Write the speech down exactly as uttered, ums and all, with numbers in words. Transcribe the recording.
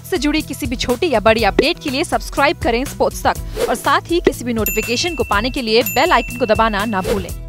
Sports से जुड़ी किसी भी छोटी या बड़ी अपडेट के लिए सब्सक्राइब करें स्पोर्ट्स तक और साथ ही किसी भी नोटिफिकेशन को पाने के लिए बेल आइकन को दबाना ना भूलें।